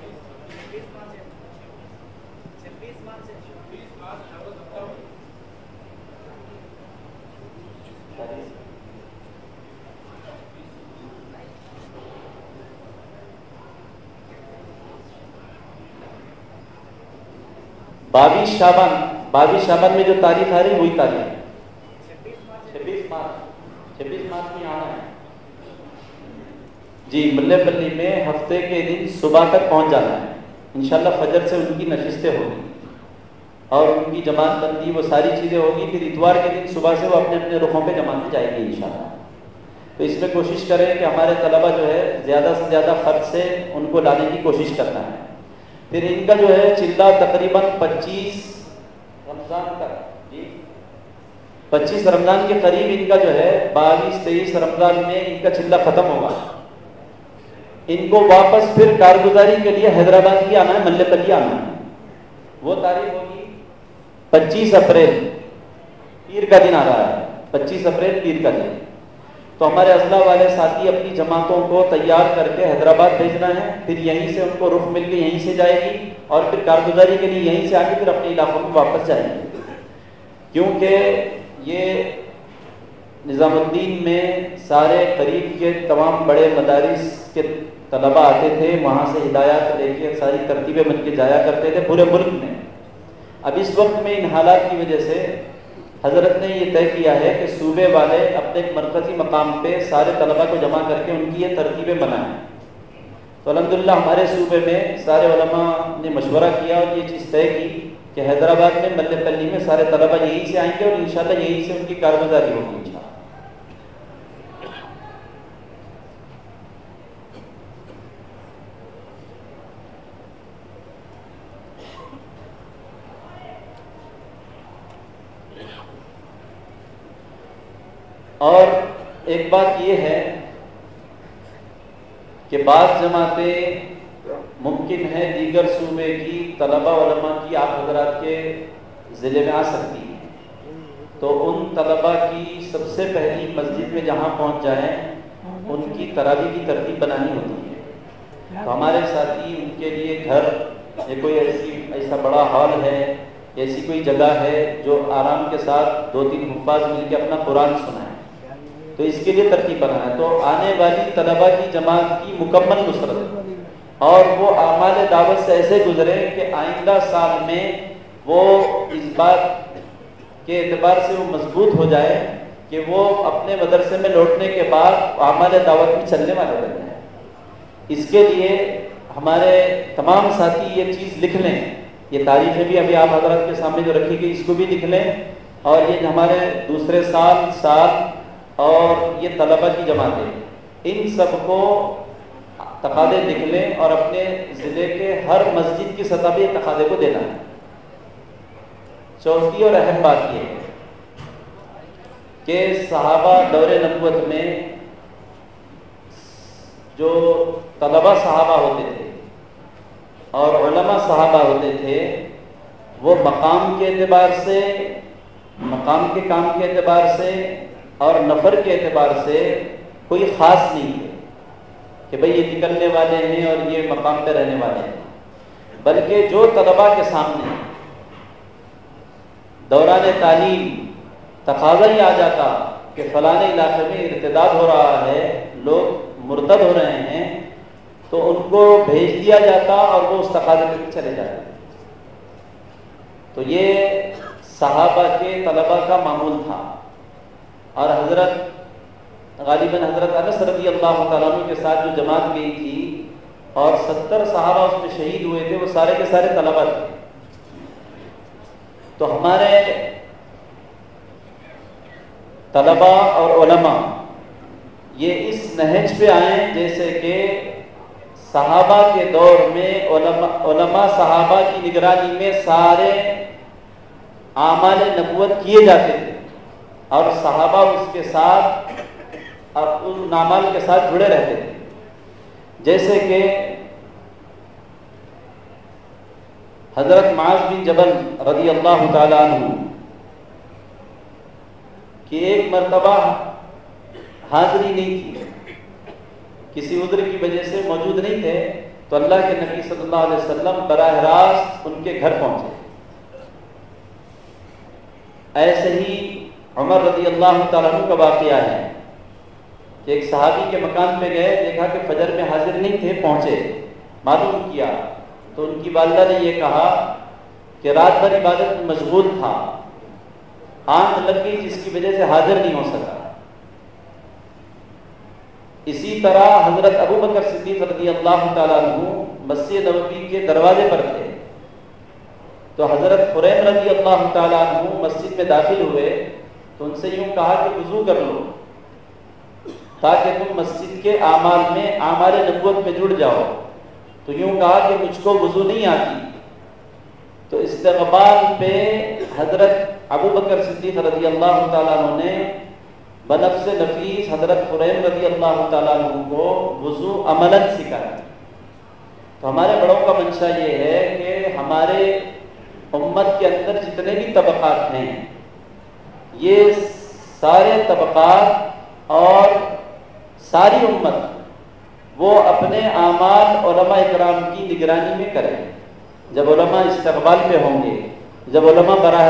باویس شعبان، باویس شعبان میں جو تاریخ آ رہی ہے وہی تاریخ ہے چھبیس مارچ، چھبیس مارچ میں آنا ہے جی. ملے پلی میں ہفتے کے دن صبح تک پہنچ جانا ہے انشاءاللہ. فجر سے ان کی نشستیں ہوگی اور ان کی جماعت بندی وہ ساری چیزیں ہوگی. پھر اتوار کے دن صبح سے وہ اپنے اپنے رخوں پہ جماعتیں جائیں گی انشاءاللہ. تو اس میں کوشش کریں کہ ہمارے طلبہ جو ہے زیادہ سے زیادہ خرچ سے ان کو لانے کی کوشش کرنا ہے. پھر ان کا جو ہے چلہ تقریباً پچیس رمضان تک جی پچیس رمضان کے قریب ان کا جو ہے بائیس تیئیس رمضان میں ان کا چلہ ختم ہوگا. ان کو واپس پھر کارگزاری کے لیے حیدرآباد ہی آنا ہے، ملے پلی آنا ہے. وہ تاریخ ہوگی پچیس اپریل، پیر کا دن آ رہا ہے، پچیس اپریل پیر کا دن. تو ہمارے اضلاع والے ساتھی اپنی جماعتوں کو تیار کر کے حیدرآباد بھیجنا ہے. پھر یہیں سے ان کو رخ مل کے یہیں سے جائے گی اور پھر کارگزاری کے لیے یہیں سے آ کے پھر اپنے علاقوں میں واپس جائیں گے. کیونکہ یہ نظام الدین میں سارے قریب کے تمام بڑے مدارس کے طلباء آتے تھے، وہاں سے ہدایات لے کے ساری ترتیبیں بن کے جایا کرتے تھے پورے ملک میں. اب اس وقت میں ان حالات کی وجہ سے حضرت نے یہ طے کیا ہے کہ صوبے والے اپنے ایک مرکزی مقام پہ سارے طلباء کو جمع کر کے ان کی یہ ترتیبیں بنائیں. تو الحمدللہ ہمارے صوبے میں سارے علماء نے مشورہ کیا اور یہ چیز طے کی کہ حیدرآباد میں ملے پلی میں سارے طلباء یہیں سے آئیں گے اور انشاءاللہ یہیں سے ان کی کارگزاری ہوگی انشاءاللہ. اور ایک بات یہ ہے کہ بعض جماعتیں ممکن ہے دیگر صوبے کی طلباء علماء کی آپ حضرات کے ضلع میں آ سکتی ہیں. تو ان طلباء کی سب سے پہلی مسجد میں جہاں پہنچ جائیں ان کی تراویح کی ترتیب بنانی ہوتی ہے. تو ہمارے ساتھی ان کے لیے گھر یہ کوئی ایسی ایسا بڑا ہال ہے، ایسی کوئی جگہ ہے جو آرام کے ساتھ دو تین حفاظ مل کے اپنا قرآن سنائیں، تو اس کے لیے ترتیب بنانا ہے۔ تو آنے والی طلباء کی جماعت کی مکمل نصرت اور وہ اعمال دعوت سے ایسے گزرے کہ آئندہ سال میں وہ اس بات کے اعتبار سے وہ مضبوط ہو جائے کہ وہ اپنے مدرسے میں لوٹنے کے بعد اعمال دعوت میں چلنے والے بن جائیں۔ اس کے لیے ہمارے تمام ساتھی یہ چیز لکھ لیں، یہ تاریخیں بھی ابھی آپ حضرات کے سامنے جو رکھی گئی اس کو بھی لکھ لیں، اور یہ ہمارے دوسرے سال سال اور یہ طلباء کی جماعتیں، ان سب کو تقاضے لکھ لیں اور اپنے ضلع کے ہر مسجد کی سطح پہ تقاضے کو دینا ہے۔ چوتھی اور اہم بات یہ ہے کہ صحابہ دور نبوت میں جو طلباء صحابہ ہوتے تھے اور علماء صحابہ ہوتے تھے، وہ مقام کے اعتبار سے، مقام کے کام کے اعتبار سے اور نفر کے اعتبار سے کوئی خاص نہیں تھے کہ بھئی یہ نکلنے والے ہیں اور یہ مقام پہ رہنے والے ہیں، بلکہ جو طلباء کے سامنے دوران تعلیم تقاضا ہی آ جاتا کہ فلاں علاقے میں ارتداد ہو رہا ہے، لوگ مرتد ہو رہے ہیں، تو ان کو بھیج دیا جاتا اور وہ اس تقاضے پہ چلے جاتے۔ تو یہ صحابہ کے طلباء کا معمول تھا، اور حضرت غالباً حضرت انس رضی اللہ تعالیٰ عنہ کے ساتھ جو جماعت گئی تھی اور ستر صحابہ اس میں شہید ہوئے تھے، وہ سارے کے سارے طلباء تھے۔ تو ہمارے طلباء اور علماء یہ اس نہج پہ آئیں جیسے کہ صحابہ کے دور میں علماء, علماء صحابہ کی نگرانی میں سارے اعمال نبوت کیے جاتے تھے، اور صحابہ اس کے ساتھ ان اعمال کے ساتھ جڑے رہتے تھے۔ جیسے کہ حضرت معاذ بن جبل رضی اللہ تعالیٰ عنہ کہ ایک مرتبہ حاضری نہیں تھی، کسی عذر کی وجہ سے موجود نہیں تھے، تو اللہ کے نبی صلی اللہ علیہ وسلم براہ راست ان کے گھر پہنچے۔ ایسے ہی عمر رضی اللہ تعالیٰ عنہ کا واقعہ ہے کہ ایک صحابی کے مکان پہ گئے، دیکھا کہ فجر میں حاضر نہیں تھے، پہنچے، معلوم کیا تو ان کی والدہ نے یہ کہا کہ رات بھر عبادت میں مشغول تھا، آنکھ لگ گئی جس کی وجہ سے حاضر نہیں ہو سکا۔ اسی طرح حضرت ابو بکر صدیق رضی اللہ تعالیٰ عنہ مسجد نبوی کے دروازے پر تھے، تو حضرت خریم رضی اللہ تعالیٰ عنہ مسجد میں داخل ہوئے تو ان سے یوں کہا کہ وضو کر لو تاکہ تم مسجد کے اعمال میں اعمال نبوت میں جڑ جاؤ۔ تو یوں کہا کہ مجھ کو وضو نہیں آتی، تو استقبال پہ حضرت ابو بکر صدیق رضی اللہ تعالیٰ عنہ نے بنفس نفیس حضرت خریم رضی اللہ تعالیٰ عنہ کو وضو عملاً سکھایا۔ تو ہمارے بڑوں کا منشا یہ ہے کہ ہمارے امت کے اندر جتنے بھی طبقات ہیں، یہ سارے طبقات اور ساری امت وہ اپنے اعمال علماء اکرام کی نگرانی میں کریں۔ جب علماء استقبال پہ ہوں گے، جب علماء براہ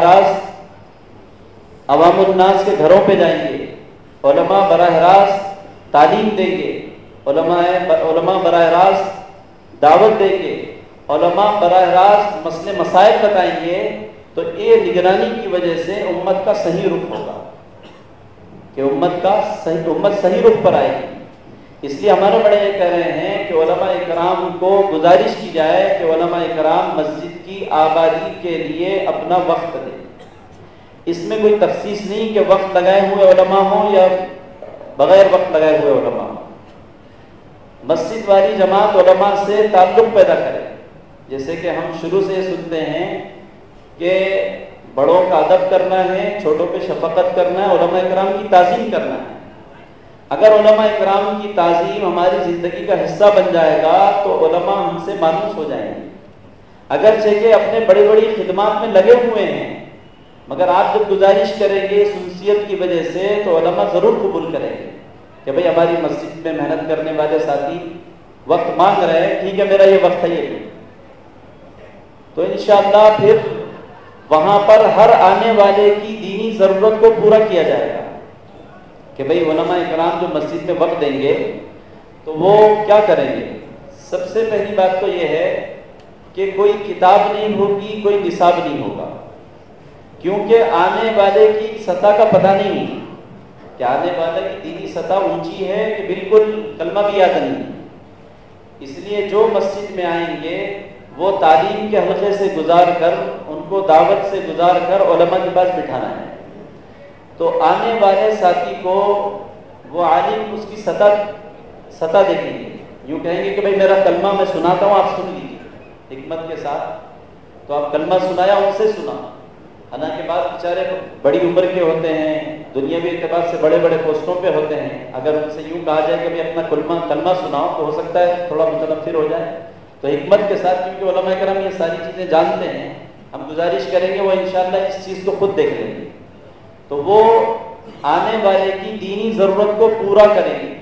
راست عوام الناس کے گھروں پہ جائیں گے، علماء براہ راست تعلیم دیں گے، علماء علماء براہ راست دعوت دیں گے، علماء براہ راست مسئلے مسائل بتائیں گے، تو یہ نگرانی کی وجہ سے امت کا صحیح رخ ہوگا، کہ امت کا صحیح امت صحیح رخ پر آئے گی۔ اس لیے ہمارے بڑے یہ کہہ رہے ہیں کہ علماء اکرام کو گزارش کی جائے کہ علماء اکرام مسجد کی آبادی کے لیے اپنا وقت دیں۔ اس میں کوئی تخصیص نہیں کہ وقت لگائے ہوئے علماء ہوں یا بغیر وقت لگائے ہوئے علماء ہوں۔ مسجد والی جماعت علماء سے تعلق پیدا کرے، جیسے کہ ہم شروع سے سنتے ہیں کہ بڑوں کا ادب کرنا ہے، چھوٹوں پہ شفقت کرنا ہے، علماء اکرام کی تعظیم کرنا ہے۔ اگر علماء اکرام کی تعظیم ہماری زندگی کا حصہ بن جائے گا تو علماء ہم سے مانوس ہو جائیں گے، اگرچہ کہ اپنے بڑی بڑی خدمات میں لگے ہوئے ہیں، مگر آپ جب گزارش کریں گے سنسیت کی وجہ سے تو علماء ضرور قبول کریں گے کہ بھئی ہماری مسجد میں محنت کرنے والے ساتھی وقت مانگ رہے ہیں، ٹھیک ہے میرا یہ وقت ہے، یہ تو انشاءاللہ پھر وہاں پر ہر آنے والے کی دینی ضرورت کو پورا کیا جائے گا کہ بھئی علماء اکرام جو مسجد میں وقت دیں گے تو وہ کیا کریں گے. سب سے پہلی بات تو یہ ہے کہ کوئی کتاب نہیں ہوگی، کوئی نصاب نہیں ہوگا، کیونکہ آنے والے کی سطح کا پتہ نہیں ہے کہ آنے والے کی دینی سطح اونچی ہے کہ بالکل کلمہ بھی یاد نہیں. اس لیے جو مسجد میں آئیں گے وہ تعلیم کے حلقے سے گزار کر، ان کو دعوت سے گزار کر علماء کے پاس بٹھانا ہے. تو آنے والے ساتھی کو وہ عالم اس کی سطح سطح دیکھیں گے، یوں کہیں گے کہ بھائی میرا کلمہ میں سناتا ہوں، آپ سن لیجیے حکمت کے ساتھ. تو آپ کلمہ سنایا، ان سے سنا. حالانکہ بعض بیچارے بڑی عمر کے ہوتے ہیں، دنیاوی اعتبار سے بڑے بڑے پوسٹوں پہ ہوتے ہیں، اگر ان سے یوں کہا جائے کہ بھائی اپنا کلمہ کلمہ سناؤ تو ہو سکتا ہے تھوڑا متنفر ہو جائے. تو حکمت کے ساتھ، کیونکہ علماء کرام یہ ساری چیزیں جانتے ہیں، ہم گزارش کریں گے وہ انشاءاللہ اس چیز کو خود دیکھ لیں گے. تو وہ آنے والے کی دینی ضرورت کو پورا کریں گے.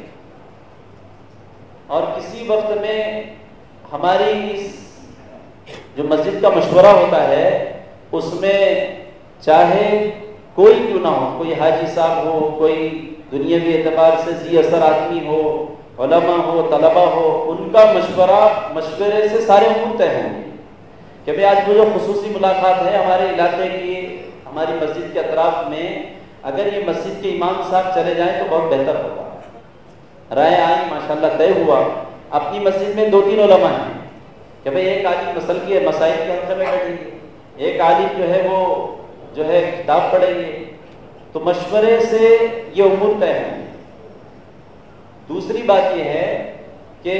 اور کسی وقت میں ہماری اس جو مسجد کا مشورہ ہوتا ہے اس میں چاہے کوئی کیوں نہ ہو، کوئی حاجی صاحب ہو، کوئی دنیاوی اعتبار سے ذی اثر آدمی ہو، علماء ہو، طلبہ ہو، ان کا مشورہ مشورے سے سارے امور طے ہوں گے کہ بھائی آج وہ جو خصوصی ملاقات ہے ہمارے علاقے کی، ہماری مسجد کے اطراف میں، اگر یہ مسجد کے امام صاحب چلے جائیں تو بہت بہتر ہوگا. رائے آئی، ماشاءاللہ طے ہوا. اپنی مسجد میں دو تین علماء ہیں کہ بھئی ایک عالم مسل کی مسائل کے حلقے میں بیٹھیں گے، ایک عالم جو ہے وہ جو ہے کتاب پڑھیں گے. تو مشورے سے یہ امور طے ہیں. دوسری بات یہ ہے کہ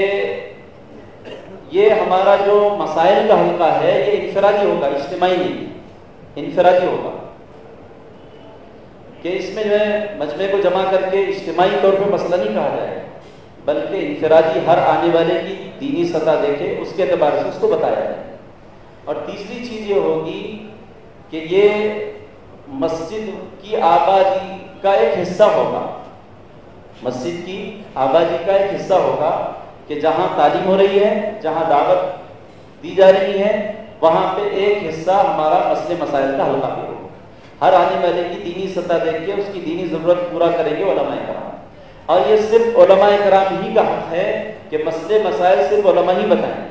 یہ ہمارا جو مسائل کا حلقہ ہے یہ انفرادی ہوگا، اجتماعی نہیں، انفرادی ہوگا کہ اس میں جو ہے مجمع کو جمع کر کے اجتماعی طور پہ مسئلہ نہیں کہا جائے، بلکہ انفرادی ہر آنے والے کی دینی سطح دیکھے اس کے اعتبار سے اس کو بتایا جائے. اور تیسری چیز یہ ہوگی کہ یہ مسجد کی آبادی کا ایک حصہ ہوگا، مسجد کی آبادی کا ایک حصہ ہوگا کہ جہاں تعلیم ہو رہی ہے، جہاں دعوت دی جا رہی ہے، وہاں پہ ایک حصہ ہمارا مسئلے مسائل کا حلقہ بھی ہوگا. ہر آنے والے کی دینی سطح دیکھ کے اس کی دینی ضرورت پورا کریں گے علماء کرام. اور یہ صرف علماء کرام ہی کا حق ہے کہ مسئلے مسائل صرف علماء ہی بتائیں گے.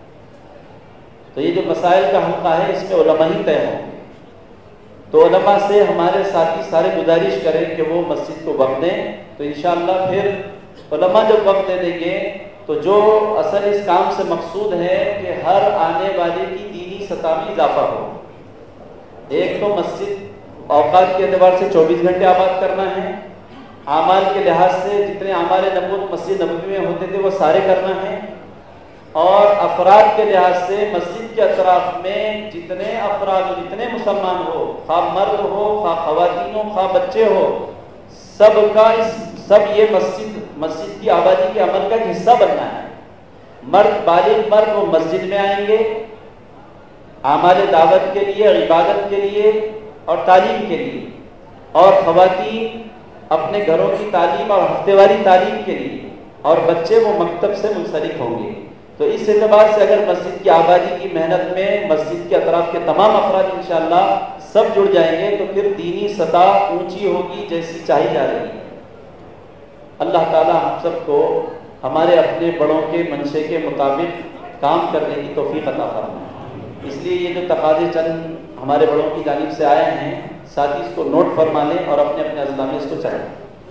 تو یہ جو مسائل کا حلقہ ہے اس میں علماء ہی طے ہوں گے. تو علماء سے ہمارے ساتھی سارے گزارش کریں کہ وہ مسجد کو وقت دیں. تو انشاءاللہ پھر علماء جب وقت دے دیں گے تو جو اصل اس کام سے مقصود ہے کہ ہر آنے والے کی دینی سطح میں اضافہ ہو. ایک تو مسجد اوقات کے اعتبار سے چوبیس گھنٹے آباد کرنا ہے، اعمال کے لحاظ سے جتنے اعمال نبوت مسجد نبوی میں ہوتے تھے وہ سارے کرنا ہے، اور افراد کے لحاظ سے مسجد کے اطراف میں جتنے افراد جتنے مسلمان ہو، خواہ مرد ہو، خواہ خواتین ہو، خواہ بچے ہو، سب کا اس سب یہ مسجد مسجد کی آبادی کے عمل کا ایک حصہ بننا ہے. مرد بالغ مرد وہ مسجد میں آئیں گے اعمال دعوت کے لیے، عبادت کے لیے اور تعلیم کے لیے، اور خواتین اپنے گھروں کی تعلیم اور ہفتے واری تعلیم کے لیے، اور بچے وہ مکتب سے منسلک ہوں گے. تو اس اعتبار سے اگر مسجد کی آبادی کی محنت میں مسجد کے اطراف کے تمام افراد انشاءاللہ سب جڑ جائیں گے تو پھر دینی سطح اونچی ہوگی جیسی چاہی جا رہی ہے. اللہ تعالی ہم سب کو ہمارے اپنے بڑوں کے منشے کے مطابق کام کرنے کی توفیق عطا فرمائے. اس لیے یہ جو تقاضے چند ہمارے بڑوں کی جانب سے آئے ہیں ساتھی اس کو نوٹ فرما لیں اور اپنے اپنے اضلاع میں اس کو چاہیں.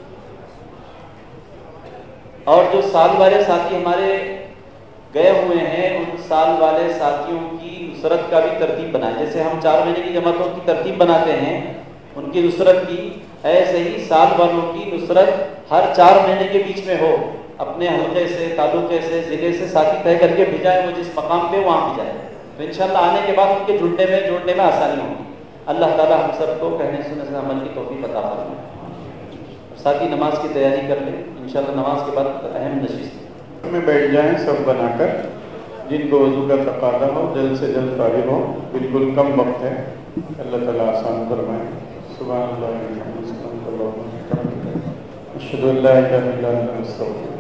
اور جو سال والے ساتھی ہمارے گئے ہوئے ہیں ان سال والے ساتھیوں کی نصرت کا بھی ترتیب بنائیں. جیسے ہم چار مہینے کی جماعتوں کی ترتیب بناتے ہیں ان کی نصرت کی، ایسے ہی سال والوں کی نصرت ہر چار مہینے کے بیچ میں ہو. اپنے حلقے سے، تعلقے سے، ضلع سے ساتھی طے کر کے بھیجائیں، وہ جس مقام پہ وہاں بھی جائیں. تو انشاءاللہ آنے کے بعد ان کے جڑنے میں جوڑنے میں آسانی ہوگی. اللہ تعالی ہم سب کو کہنے سننے سے عمل کی توفیق عطا فرمائے. ساتھی نماز کی تیاری کر لیں، انشاءاللہ نماز کے بعد اہم نشست میں بیٹھ جائیں سب بنا کر. جن کو وضو کا تقاضا ہو جلد سے جلد فارغ ہو، بالکل کم وقت ہے. اللہ تعالیٰ آسان فرمائے. سبحان اللہ، اشہد ان لا الہ الا اللہ، استغفرک.